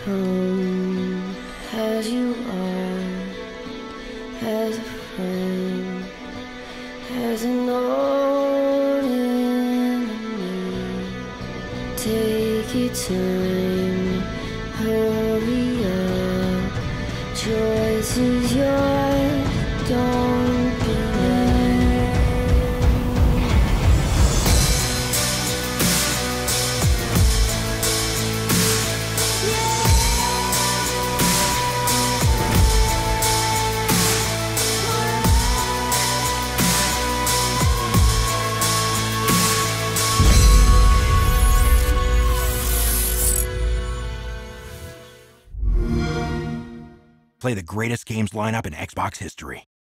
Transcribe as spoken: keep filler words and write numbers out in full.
Come as you are, as a friend, as an old enemy. Take your time, hurry up. Choice is yours, don't be late. Play the greatest games lineup in Xbox history.